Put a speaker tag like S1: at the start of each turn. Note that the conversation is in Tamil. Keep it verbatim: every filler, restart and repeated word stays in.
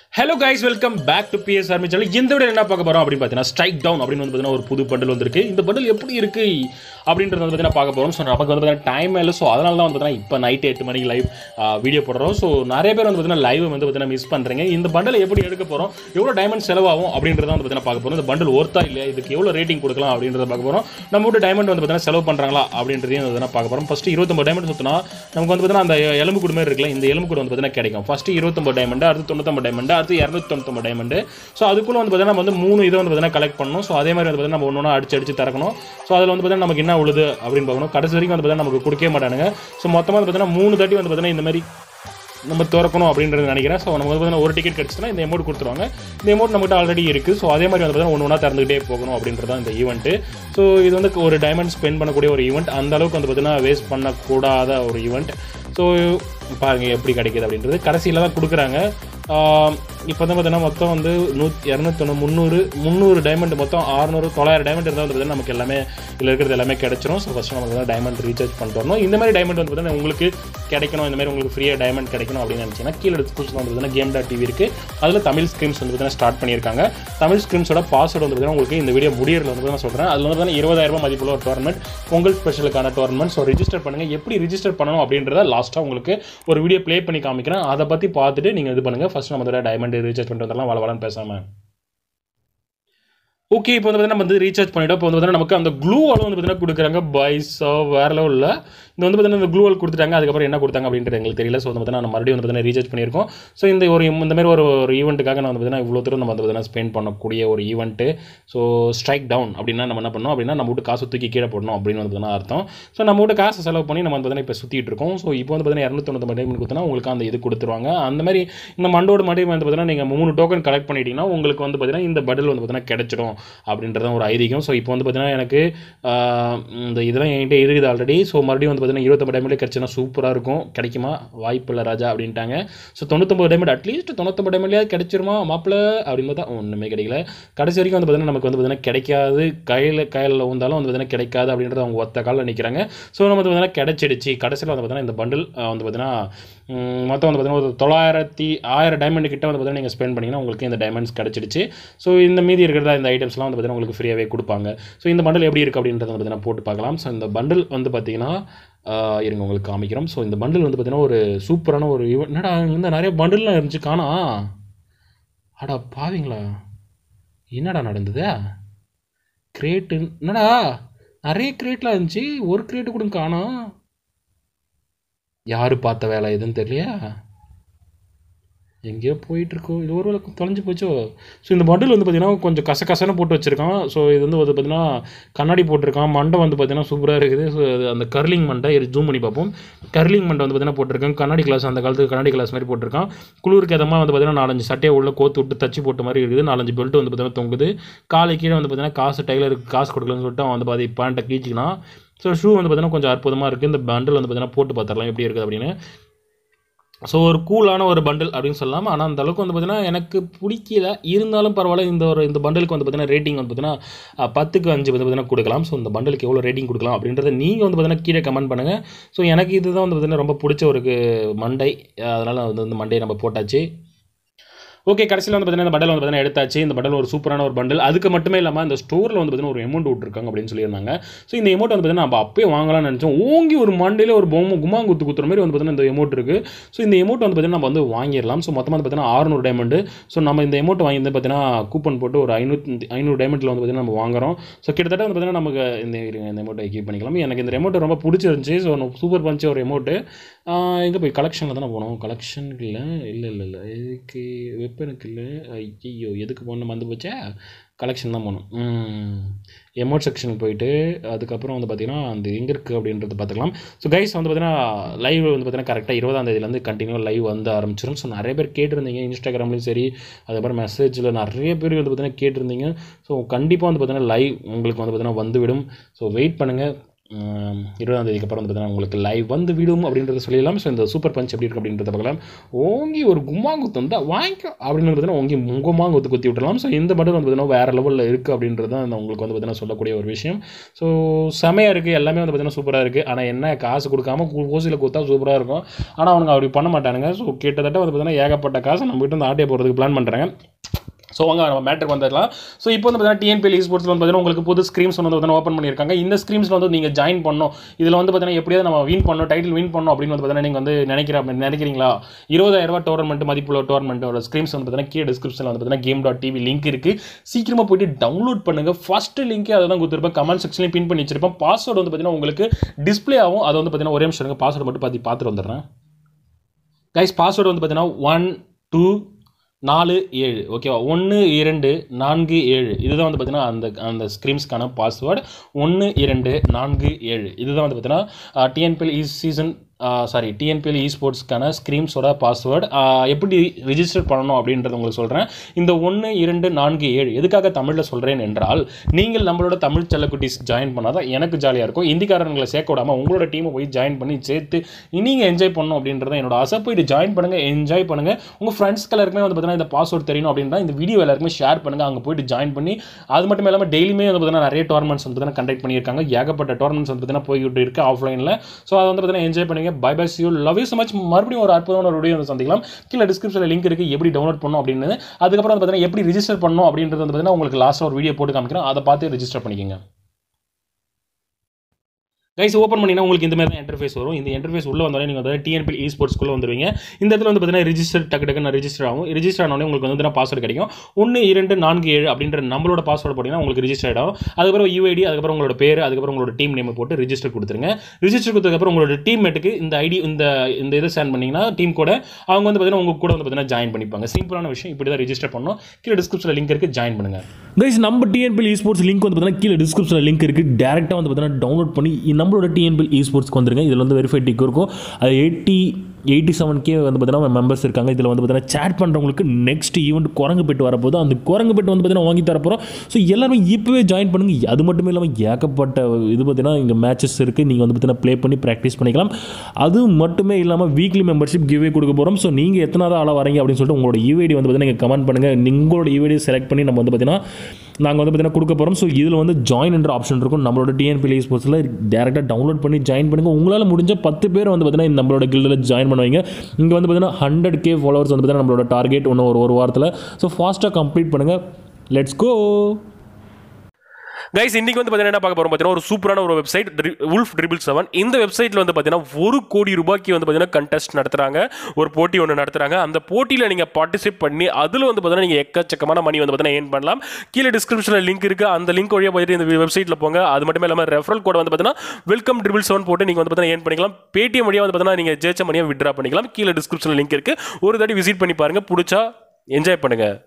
S1: Hello guys, welcome back to P S Army channel. இந்த வீடியோல என்ன பார்க்க போறோம் அப்படினு பார்த்தீங்கன்னா ஸ்ட்ரைக் டவுன் அப்படினு வந்து பார்த்தீங்கன்னா ஒரு புது பண்டல் வந்திருக்கு. இந்த பண்டல் எப்படி இருக்கு அப்படின்றத வந்து பார்த்தீங்கன்னா பார்க்க போறோம். சோ நமக்கு வந்து பார்த்தீங்கன்னா டைம் இல்ல. சோ அதனால தான் வந்து பார்த்தீங்கன்னா இப்போ நைட் எட்டு மணிக்கு லைவ் வீடியோ போடுறோம். சோ நிறைய பேர் வந்து பார்த்தீங்கன்னா லைவ் வந்து பார்த்தீங்கன்னா மிஸ் பண்றீங்க. இந்த பண்டல் எப்படி எடுக்க போறோம், எவ்வளவு டைமண்ட் செலவாகும் அப்படின்றத வந்து பார்த்தீங்கன்னா பார்க்க போறோம். இந்த பண்டல் ஒர்த்தா இல்லையா, இதுக்கு எவ்வளவு ரேட்டிங் கொடுக்கலாம் அப்படின்றத பார்க்க போறோம். நம்ம ஊட்ட டைமண்ட் வந்து பார்த்தீங்கன்னா செலவு பண்றாங்களா அப்படின்றதையும் வந்து பார்க்க போறோம். ஃபர்ஸ்ட் இருபத்தொன்பது டைமண்ட் சுத்தினா நமக்கு வந்து பார்த்தீங்கன்னா அந்த எலும்பு கூடு மாதிரி இருக்குல்ல, இந்த எலும்பு கூடு வந்து பார்த்தீங்கன்னா கிடைக்கும். ஃபர்ஸ்ட் இருபத்தொன்பது டைமண்ட், அடுத்து தொண்ணூத்தொன்பது டைமண்ட், அடுத்து இருநூத்தி தொண்ணூத்தொன்பது டைமண்ட். ஸோ அதுக்குள்ள வந்து பார்த்தீங்கன்னா நம்ம வந்து மூணு இதை வந்து பார்த்தீங்கன்னா கலெக்ட் பண்ணணும். ஸோ அதே மாதிரி வந்து பார்த்தீங்கன்னா நம்ம ஒன்று ஒன்றா அடிச்சு அடிச்சு திறக்கணும். ஸோ அதில் வந்து பார்த்தீங்கன்னா நமக்கு என்ன உழுது அப்படின்னு பார்க்கணும். கடைசி வரைக்கும் வந்து பார்த்தீங்கன்னா நமக்கு கொடுக்கவே மாட்டானுங்க. ஸோ மொத்தமாக வந்து பார்த்தீங்கன்னா மூணு தாட்டி வந்து பார்த்தீங்கன்னா இந்த மாதிரி நம்ம திறக்கணும் அப்படின்றது நினைக்கிறேன். ஸோ நமக்கு வந்து பார்த்தீங்கன்னா ஒரு டிக்கெட் கிடச்சுன்னா இந்த அமௌண்ட் கொடுத்துருவாங்க. இந்த அமௌண்ட் நம்மகிட்ட ஆல்ரெடி இருக்குது. ஸோ அதே மாதிரி வந்து பார்த்தீங்கன்னா ஒன்று ஒன்றா திறந்துகிட்டே போகணும் அப்படின்றது தான் இந்த ஈவெண்ட்டு. ஸோ இது வந்து ஒரு டைமண்ட் ஸ்பெண்ட் பண்ணக்கூடிய ஒரு ஈவெண்ட். அந்த அளவுக்கு வந்து பார்த்தீங்கன்னா வேஸ்ட் பண்ணக்கூடாத ஒரு ஈவெண்ட். ஸோ பாருங்கள் எப்படி கிடைக்கிது அப்படின்றது. கடைசியில் தான் கொடுக்குறாங்க. இப்போ தான் பார்த்தீங்கன்னா மொத்தம் வந்து நூற்றி இரநூத்தொன்று முந்நூறு முந்நூறு டைமண்ட், மொத்தம் அறுநூறு தொள்ளாயிரம் டைமண்ட் இருந்தால் வந்து பார்த்தீங்கன்னா நமக்கு எல்லாமே இதில் இருக்கிறது எல்லாமே கிடைச்சிரும். ஸோ ஃபஸ்ட்டு நமக்கு வந்து டைமண்ட் ரீசார்ஜ் பண்ணிட்டு வரணும். இந்த மாதிரி டைமண்ட் வந்து பார்த்தீங்கன்னா உங்களுக்கு கிடைக்கணும், இந்த மாதிரி உங்களுக்கு ஃப்ரீயாக டைமண்ட் கிடைக்கணும் அப்படின்னு நினச்சிங்கன்னா கீழே டிஸ்கிரிப்ஷன் வந்து பார்த்தீங்கன்னா கேம் டாட் டிவி இருக்குது. அதில் தமிழ் ஸ்கிரிம்ஸ் வந்து பார்த்தீங்கன்னா ஸ்டார்ட் பண்ணியிருக்காங்க. தமிழ் ஸ்கிரிம்ஸோட பாஸ்வேர்டு வந்து பார்த்தீங்கன்னா உங்களுக்கு இந்த வீடியோ முடியறதுல வந்து நான் சொல்கிறேன். அதில் வந்து பார்த்தீங்கன்னா இருபதாயிரம் ரூபாய் மதிப்புள்ள ஒரு டோர்னமெண்ட், பொங்கல் ஸ்பெஷலுக்கான டோர்னமெண்ட். ஸோ ரிஜிஸ்டர் பண்ணுங்கள். எப்படி ரிஜிஸ்டர் பண்ணணும் அப்படின்றத லாஸ்ட்டாக உங்களுக்கு ஒரு வீடியோ ப்ளே பண்ணி காமிக்கிறேன். அதை பற்றி பார்த்துட்டு நீங்கள் இது பண்ணுங்கள். ஃபஸ்ட் நம்ம அதோட டைமண்ட் ரீசார்ஜ் பண்ணிட்டு வரலாம். வள வளன்னு பேசாமல் ஓகே. இப்போ வந்து நம்ம வந்து ரீசார்ஜ் பண்ணிவிட்டோம். இப்போ வந்து பார்த்தீங்கன்னா நமக்கு அந்த க்ளூ வால் வந்து பார்த்தீங்கன்னா கொடுக்குறாங்க. பாய்ஸ் வேறு லெவலில் இந்த வந்து பார்த்தீங்கன்னா இந்த க்ளூ வால் கொடுத்துட்டாங்க. அதுக்கப்புறம் என்ன கொடுத்தாங்க அப்படின்றது எங்களுக்கு தெரியல. ஸோ வந்து பார்த்தீங்கன்னா நம்ம மறுபடியும் வந்து பார்த்தீங்கன்னா ரீசார்ஜ் பண்ணியிருக்கோம். ஸோ இந்த ஒரு இந்த மாதிரி ஒரு ஒரு ஈவெண்ட்டுக்காக நான் வந்து பார்த்தீங்கன்னா இவ்வளோ தூரம் நம்ம வந்து பார்த்தீங்கன்னா ஸ்பெண்ட் பண்ணக்கூடிய ஒரு ஈவெண்ட்டு. ஸோ ஸ்ட்ரைக் டவுன் அப்படின்னா நம்ம என்ன பண்ணோம் அப்படின்னா நம்ம விட்டு காசு தூக்கி கீழே போடணும் அப்படின்னு வந்து பார்த்தீங்கன்னா அர்த்தம். ஸோ நம்ம விட்டு காசு செலவு பண்ணி நம்ம வந்து பார்த்தீங்கன்னா இப்போ சுற்றிட்டு இருக்கோம். ஸோ இப்போ வந்து பார்த்தீங்கன்னா இரநூத்தி தொண்ணூறு டைமண்ட் கொடுத்தனா உங்களுக்கு அந்த இது கொடுத்துருவாங்க. அந்த மாதிரி இந்த மண்டோட மாதிரி வந்து பார்த்தீங்கன்னா நீங்கள் மூணு டோக்கன் கலெக்ட் பண்ணிட்டீங்கன்னா உங்களுக்கு வந்து பார்த்தீங்கன்னா இந்த பண்டில் வந்து பார்த்தீங்கன்னா கிடைச்சிடும் அப்படின்றத ஒரு ஐதீகம். ஸோ இப்போ வந்து பார்த்தீங்கன்னா எனக்கு இந்த இதெல்லாம் என்கிட்ட இருக்குது ஆல்ரெடி. ஸோ மறுபடியும் வந்து பார்த்தீங்கன்னா இருபத்தொம்பது டைமண்ட் கிடச்சினா சூப்பராக இருக்கும். கிடைக்குமா, வாய்ப்பு இல்லை ராஜா அப்படின்ட்டாங்க. ஸோ தொண்ணூத்தொம்பது டைமண்ட் அட்லீஸ்ட் தொண்ணூத்தொம்பது டைமண்ட்லேயே கிடைச்சிருமா மாப்பிள்ள அப்படின்னு பார்த்தா ஒன்றுமே கிடைக்கல. கடைசி வரைக்கும் வந்து பார்த்தீங்கன்னா நமக்கு வந்து பார்த்தீங்கன்னா கிடைக்காது. கையில் கையில் வந்தாலும் வந்து பார்த்தீங்கன்னா கிடைக்காது அப்படின்றது அவங்க ஒத்த காலில் நிற்கிறாங்க. ஸோ நம்ம வந்து பார்த்தீங்கன்னா கிடைச்சிடுச்சு. கடைசியில் வந்து பார்த்தீங்கன்னா இந்த பண்டில் வந்து பார்த்தீங்கன்னா மொத்தம் வந்து பார்த்தீங்கன்னா ஒரு தொள்ளாயிரத்தி ஆயிரம் டைமண்ட் கிட்ட வந்து பார்த்தீங்கன்னா நீங்கள் ஸ்பெண்ட் பண்ணிங்கன்னா உங்களுக்கு இந்த டைமண்ட்ஸ் கிடச்சிடுச்சு. ஸோ இந்த மீதி இருக்கிற இந்த ஐட்டம்ஸ்லாம் வந்து பார்த்தீங்கன்னா உங்களுக்கு ஃப்ரீயாகவே கொடுப்பாங்க. ஸோ இந்த பண்டில் எப்படி இருக்குது அப்படின்றத வந்து பார்த்தீங்கன்னா போட்டு பார்க்கலாம். ஸோ இந்த பண்டில் வந்து பார்த்தீங்கன்னா இருங்க உங்களுக்கு காமிக்கிறோம். ஸோ இந்த பண்டில் வந்து பார்த்தீங்கன்னா ஒரு சூப்பரான ஒரு ஈவெண்ட். என்னடா இந்த நிறைய பண்டில்லாம் இருந்துச்சு காணா, அடா பாவீங்களா, என்னடா நடந்தது? கிரேட்டு என்னடா நிறைய கிரேட்லாம் இருந்துச்சு, ஒரு கிரேட்டு கூட காணோம். யார் பார்த்த வேலை எதுன்னு தெரியலையா, எங்கேயோ போயிட்டுருக்கோம். இது ஒரு வேலை தொலைஞ்சு போச்சோ. ஸோ இந்த பண்டில் வந்து பார்த்திங்கன்னா கொஞ்சம் கசகசன்னு போட்டு வச்சுருக்கான். ஸோ இது வந்து வந்து பார்த்திங்கன்னா கண்ணாடி போட்டிருக்கான். மண்டை வந்து பார்த்திங்கன்னா சூப்பராக இருக்குது. ஸோ அந்த கர்லிங் மண்டை ஜூம் பண்ணி பார்ப்போம். கர்லிங் மண்டை வந்து பார்த்திங்கன்னா போட்டிருக்காங்க. கண்ணாடி கிளாஸ், அந்த காலத்துக்கு கண்ணாடி கிளாஸ் மாதிரி போட்டிருக்கான். குளிருக்கு எதமாக வந்து பார்த்திங்கன்னா நாலஞ்சு சட்டையை உள்ள கோத்து விட்டு தச்சு போட்ட மாதிரி இருக்குது. நாலஞ்சு பெல்ட் வந்து பார்த்திங்கன்னா தொங்குது. காலை கீழே வந்து பார்த்திங்கன்னா காசு டைலருக்கு காசு கொடுக்கலன்னு சொல்லிட்டு அவன் வந்து பாதி பேண்ட்டை கீச்சிக்கலாம். ஸோ ஷூ வந்து பார்த்திங்கன்னா கொஞ்சம் அற்புதமாக இருக்குது. இந்த பண்டில் வந்து பார்த்திங்கன்னா போட்டு பார்த்துடலாம் எப்படி இருக்குது அப்படின்னு. ஸோ ஒரு கூலான ஒரு பண்டில் அப்படின்னு சொல்லலாம். ஆனால் அந்த அளவுக்கு வந்து பார்த்தீங்கன்னா எனக்கு பிடிக்கல. இருந்தாலும் பரவாயில்ல. இந்த ஒரு இந்த பண்டலுக்கு வந்து பார்த்தீங்கன்னா ரேட்டிங் வந்து பார்த்தீங்கன்னா பத்துக்கு அஞ்சு வந்து பார்த்தீங்கன்னா கொடுக்கலாம். ஸோ இந்த பண்டலுக்கு எவ்வளோ ரேட்டிங் கொடுக்கலாம் அப்படின்றத நீங்கள் வந்து பார்த்தீங்கன்னா கீழே கமெண்ட் பண்ணுங்கள். ஸோ எனக்கு இதுதான் வந்து பார்த்தீங்கன்னா ரொம்ப பிடிச்ச ஒரு மண்டை. அதனால் வந்து இந்த மண்டையை நம்ம போட்டாச்சு. ஓகே, கடைசியில் வந்து பார்த்தீங்கன்னா இந்த பண்டல் வந்து பார்த்தீங்கன்னா எடுத்தாச்சு. இந்த பண்டல் ஒரு சூப்பரான ஒரு பண்டல். அதுக்கு மட்டுமே இல்லாமல் இந்த ஸ்டோரில் வந்து பார்த்தீங்கன்னா ஒரு அமௌண்ட் விட்டுருக்காங்க அப்படின்னு சொல்லியிருந்தாங்க. ஸோ இந்த அமௌண்ட் வந்து பார்த்தீங்கன்னா நம்ம அப்பயே வாங்கலாம்னு நினச்சோம். ஓங்கி ஒரு மண்டையில் ஒரு பொம்மை குமாங்குத்து குத்துற மாதிரி வந்து பார்த்தீங்கன்னா இந்த அமௌண்ட் இருக்குது. ஸோ இந்த அமௌண்ட் வந்து பார்த்தீங்கன்னா நம்ம வந்து வாங்கிடலாம். ஸோ மொத்தமாக வந்து பார்த்தீங்கன்னா அறுநூறு டைமண்ட். ஸோ நம்ம இந்த அமௌண்ட் வாங்கி வந்து பார்த்தீங்கன்னா கூப்பன் போட்டு ஒரு ஐநூற்றி ஐநூறு டைமண்டில் வந்து பார்த்தீங்கன்னா நம்ம வாங்குறோம். ஸோ கிட்டத்தட்ட வந்து பார்த்தீங்கன்னா நமக்கு இந்த இந்த அமௌண்ட்டை கீப் பண்ணிக்கலாம். எனக்கு இந்த அமௌண்ட் ரொம்ப பிடிச்சிருந்துச்சி. ஸோ சூப்பர் பஞ்சு ஒரு அமௌண்ட்டு. எங்கே போய் கலெக்ஷனில் தானே போனோம். கலெக்ஷனுக்கு இல்லை இல்லை இல்லை இல்லை இதுக்கு வெப்பனுக்கு இல்லை. ஐயோ எதுக்கு போகணும் வந்து போச்சா, கலெக்ஷன் தான் போகணும். எமௌண்ட் செக்ஷனுக்கு போயிட்டு அதுக்கப்புறம் வந்து பார்த்திங்கன்னா அந்த எங்கே இருக்குது அப்படின்றத பார்த்துக்கலாம். ஸோ கைஸ் வந்து பார்த்திங்கன்னா லைவ் வந்து பார்த்திங்கன்னா கரெக்டாக இருபதாம் தேதியிலேருந்து கண்டினியூ லைவ் வந்து ஆரம்பிச்சிடும். ஸோ நிறைய பேர் கேட்டிருந்தீங்க இன்ஸ்டாகிராம்லேயும் சரி, அதுக்கப்புறம் மெசேஜில் நிறைய பேர் வந்து பார்த்திங்கன்னா கேட்டிருந்தீங்க. ஸோ கண்டிப்பாக வந்து பார்த்திங்கன்னா லைவ் உங்களுக்கு வந்து பார்த்திங்கன்னா வந்துவிடும். ஸோ வெயிட் பண்ணுங்கள். இருபதாம் தேதிக்கு அப்புறம் வந்து பார்த்தீங்கன்னா உங்களுக்கு லைவ் வந்து விடும் அப்படின்றத சொல்லிடலாம். ஸோ இந்த சூப்பர் பஞ்ச் எப்படி இருக்குது அப்படின்றத பார்க்கலாம். ஓங்கி ஒரு கும்மாங்குத்து வந்தால் வாங்கிக்கோ அப்படின்னு பார்த்தீங்கன்னா ஓங்கி கும்மாங்குத்து குத்தி விட்டுலாம். ஸோ இந்த பண்டில் வந்து பார்த்தீங்கன்னா வேறு லெவலில் இருக்குது அப்படின்றது தான் உங்களுக்கு வந்து பார்த்தீங்கன்னா சொல்லக்கூடிய ஒரு விஷயம். ஸோ செமையாக இருக்குது, எல்லாமே வந்து பார்த்தீங்கன்னா சூப்பராக இருக்குது. ஆனால் என்ன காசு கொடுக்காம ஓசியில் கொடுத்தா சூப்பராக இருக்கும். ஆனால் அவனுங்க அப்படி பண்ண மாட்டானுங்க. ஸோ கிட்டத்தட்ட வந்து பார்த்தீங்கன்னா ஏகப்பட்ட காசு நம்ம கிட்ட வந்து ஆட்டையை போகிறதுக்கு பிளான் பண்ணுறாங்க. ஸோ வாங்க நம்ம மேட்ருக்கு வந்துடலாம். ஸோ இப்போ வந்து பார்த்தீங்கன்னா டிஎன்பிஎல் esports வந்து பார்த்தீங்கன்னா உங்களுக்கு புது ஸ்க்ரீம்ஸ் வந்து பார்த்தீங்கன்னா ஓப்பன் பண்ணியிருக்காங்க. இந்த ஸ்க்ரீம்ஸில் வந்து நீங்கள் ஜாயின் பண்ணணும், இதில் வந்து பார்த்தீங்கன்னா எப்படியாவது நம்ம வின் பண்ணணும், டைட்டில் வின் பண்ணணும் அப்படின்னு வந்து பார்த்தீங்கன்னா நீங்கள் வந்து நினைக்கிற நினைக்கிறீங்களா? இருபதாயிரம் ரூபா டோர்னமெண்ட் மதிப்புள்ள டோர்னமெண்ட்டோட ஸ்க்ரீம்ஸ் வந்து பார்த்தீங்கன்னா கீழே டிஸ்கிரிப்ஷனில் வந்து பார்த்தீங்கன்னா கேம் டாட் டிவி லிங்க் இருக்குது. சீக்கிரமாக போய்ட்டு டவுன்லோட் பண்ணுங்கள். ஃபஸ்ட்டு லிங்க்கே அதை தான் கொடுத்துருப்பேன், கமெண்ட் செக்ஷன்லையும் பின் பண்ணி வச்சிருப்பேன். பாஸ்வேர்டு வந்து பார்த்தீங்கன்னா உங்களுக்கு டிஸ்பிளே ஆகும். அதை வந்து பார்த்தீங்கன்னா ஒரே நிமிஷம் பாஸ்வேர்டு மட்டும் பார்த்து பார்த்துட்டு வந்துடுறேன். கைஸ் பாஸ்வேர்டு வந்து பார்த்தீங்கன்னா ஒன் டூ நாலு ஏழு ஓகேவா, ஒன்று இரண்டு நான்கு ஏழு இதுதான் வந்து பார்த்தீங்கன்னா அந்த அந்த ஸ்க்ரீம்ஸ்க்கான பாஸ்வேர்டு. ஒன்று இரண்டு நான்கு ஏழு இதுதான் வந்து பார்த்தீங்கன்னா TNPL e season sorry TNPL esportsக்கான ஸ்க்ரீம்ஸோட பாஸ்வேர்டு. எப்படி ரிஜிஸ்டர் பண்ணணும் அப்படின்றத உங்களுக்கு சொல்கிறேன். இந்த ஒன்று இரண்டு நான்கு ஏழு எதுக்காக தமிழில் சொல்கிறேன் என்றால், நீங்கள் நம்மளோட தமிழ் செல்லக்குட்டிஸ் ஜாயின் பண்ணால் தான் எனக்கு ஜாலியாக இருக்கும். இந்திக்காரங்களை சேர்க்க விடாமல் உங்களோட டீமை போய் ஜாயின் பண்ணி சேர்த்து நீங்கள் என்ஜாய் பண்ணணும் அப்படின்றத என்னோட ஆசை. போய்ட்டு ஜாயின் பண்ணுங்கள், என்ஜாய் பண்ணுங்கள். உங்கள் ஃப்ரெண்ட்ஸ் எல்லாருக்குமே வந்து பார்த்தீங்கன்னா இந்த பாஸ்வேர்டு தெரியணும் அப்படின்னா இந்த வீடியோ எல்லாருக்குமே ஷேர் பண்ணுங்கள். அங்கே போய்ட்டு ஜாயின் பண்ணி அது மட்டும் இல்லாமல் டெய்லியுமே வந்து பார்த்தீங்கன்னா நிறைய டோர்னமெண்ட்ஸ் வந்து பார்த்தீங்கன்னா கண்டக்ட் பண்ணியிருக்காங்க. ஏகப்பட்ட டோர்னமெண்ட்ஸ் வந்து பார்த்தீங்கன்னா போய்கிட்டு இருக்குது ஆஃப்லைனில். ஸோ அதை வந்து பார்த்தீங்கன்னா என்ஜாய் பண்ணி bye bye see you love you so much. மறுபடியும் ஒரு அற்புதமான ஒரு வீடியோ வந்து சந்திக்கலாம். கீழே டிஸ்கிரிப்ஷனில் லிங்க் இருக்குது எப்படி டவுன்லோட் பண்ணணும் அப்படின்னு. அதுக்கப்புறம் வந்து பார்த்தீங்கன்னா எப்படி ரிஜிஸ்டர் பண்ணணும் அப்படின்றது வந்து பார்த்தீங்கன்னா உங்களுக்கு லாஸ்ட்டாக ஒரு வீடியோ போட்டு காமிக்கிறேன். அதை பார்த்து ரிஜிஸ்டர் பண்ணிக்கோங்க. கைஸ் ஓப்பன் பண்ணினா உங்களுக்கு இந்த மாதிரி தான் இன்டர்ஃபேஸ் வரும். இந்த இன்டர்ஃபேஸ் உள்ள வந்தாலே நீங்கள் வந்து டிஎன்பிஎல் esportsக்குள்ளே வந்துருவீங்க. இந்த இடத்துல வந்து பார்த்தீங்கன்னா ரிஜிஸ்டர் டக்கு டக்குன்னு ரிஜிஸ்டர் ஆகும். ரிஜிஸ்டர் ஆனோடனே உங்களுக்கு வந்து பாஸ்வேர்டு கிடைக்கும். ஒன்று இரண்டு நான்கு ஏழு அப்படின்ற நம்மளோட பாஸ்வேர்டு போட்டிங்கன்னா உங்களுக்கு ரிஜிஸ்டர் ஆகும். அதுக்கப்புறம் யூஐடி, அதுக்கப்புறம் உங்களோட பேர், அதுக்கப்புறம் உங்களோட டீம் நேம் போட்டு ரிஜிஸ்டர் கொடுத்துருங்க. ரிஜிஸ்டர் கொடுத்ததுக்கப்புறம் உங்களோட டீம்மேட்டுக்கு இந்த ஐடி இந்த இந்த இதை சென்ட் பண்ணிங்கன்னா டீம் கூட அவங்க வந்து பார்த்தீங்கன்னா உங்கள் கூட வந்து பார்த்தீங்கன்னா ஜாயின் பண்ணிப்பாங்க. சிம்பிளான விஷயம், இப்படி தான் ரிஜிஸ்டர் பண்ணணும். கீழே டிஸ்கிரிப்ஷனில் லிங்க் இருக்குது, ஜாயின் பண்ணுங்கள். கைஸ் நம்ம டிஎன்பிஎல் esports லிங்க் வந்து பார்த்தீங்கன்னா கீழே டிஸ்கிரிப்ஷனில் லிங்க் இருக்குது. டேரெக்டாக வந்து பார்த்தீங்கன்னா டவுன்லோட் பண்ணி நம்மளோட டிஎன்பிஎல் esportsக்கு வந்துருங்க. இதில் வந்து வெரிஃபை டிக் இருக்கும். அது எயிட்டி எயிட்டி செவன் கே வந்து பார்த்தீங்கன்னா மெம்பர்ஸ் இருக்காங்க. இதில் வந்து பார்த்தீங்கன்னா சேட் பண்ணுறவங்களுக்கு நெக்ஸ்ட் ஈவெண்ட் குரங்கு பெட்டு வரப்போது. அந்த குரங்கு பெட்டு வந்து பார்த்தீங்கன்னா வாங்கி தரப்போகிறோம். ஸோ எல்லாருமே இப்போவே ஜாயின் பண்ணுங்கள். அது மட்டுமே இல்லாமல் ஏகப்பட்ட இது பார்த்தீங்கன்னா இங்கே மேட்சஸ் இருக்குது. நீங்கள் வந்து பார்த்தீங்கன்னா ப்ளே பண்ணி ப்ராக்டிஸ் பண்ணிக்கலாம். அது மட்டுமே இல்லாமல் வீக்லி மெம்பர்ஷிப் கிவ்வே கொடுக்க போகிறோம். ஸோ நீங்கள் எத்தனாவது ஆளாக வரீங்க அப்படின்னு சொல்லிட்டு உங்களோட யூஐடி வந்து பார்த்தீங்கன்னா நீங்கள் கமெண்ட் பண்ணுங்கள். உங்களோட யூஐடி செலக்ட் பண்ணி நம்ம வந்து பார்த்தீங்கன்னா நாங்கள் வந்து பார்த்தீங்கன்னா கொடுக்க போகிறோம். ஸோ இதில் வந்து ஜாயின் என்ற ஆப்ஷன் இருக்கும். நம்மளோட டிஎன்பிஎல் esportsல டேரெக்டாக டவுன்லோட் பண்ணி ஜாயின் பண்ணுங்கள். உங்களால் முடிஞ்ச பத்து பேர் வந்து பார்த்தீங்கன்னா நம்மளோட கில்டில் ஜாயின் பண்ணுவீங்க. இங்கே வந்து பார்த்தீங்கன்னா ஹண்ட்ரட் கே ஃபாலோவர்ஸ் வந்து பார்த்தீங்கன்னா நம்மளோட டார்கெட் ஒன்று ஒரு ஒரு வாரத்தில். ஸோ ஃபாஸ்ட்டாக கம்ப்ளீட் பண்ணுங்கள். Let's go guys. இன்றைக்கி வந்து பார்த்தீங்கன்னா என்ன பார்க்க போகிறோம் பார்த்தீங்கன்னா ஒரு சூப்பரான ஒரு வெப்சைட் உல்ஃப் ட்ரிபிள் செவன். இந்த வெப்சைட்டில் வந்து பார்த்தீங்கன்னா ஒரு கோடி ரூபாய்க்கு வந்து பார்த்தீங்கன்னா கண்டெஸ்ட் நடத்துகிறாங்க, ஒரு போட்டி ஒன்று நடத்துகிறாங்க. அந்த போட்டியில் நீங்கள் பார்ட்டிசிபேட் பண்ணி அதில் வந்து பார்த்தீங்கன்னா நீங்கள் எக்கச்சக்கமான மணி வந்து பார்த்தீங்கன்னா ஏர்ன் பண்ணலாம். கீழே டிஸ்கிரிப்ஷனில் லிங்க் இருக்குது. அந்த லிங்க் வழியாக போயிட்டு இந்த வெப்சைட்டில் போங்க. அது மட்டும் இல்லாமல் ரெஃபரல் கோட் வந்து பார்த்தீங்கன்னா வெல்கம் ட்ரிபிள் செவன் போட்டு நீங்கள் வந்து பார்த்தீங்கன்னா ஏர்ன் பண்ணிக்கலாம். பேடிஎம் வழியாக வந்து பார்த்தீங்கன்னா நீங்கள் ஜெயிச்ச மணியை விட்ரா பண்ணிக்கலாம். கீழே டிஸ்கிரிப்ஷனில் லிங்க் இருக்குது. ஒரு தாட்டி விசிட் பண்ணி பாருங்கள், பிடிச்சா என்ஜாய் பண்ணுங்கள்.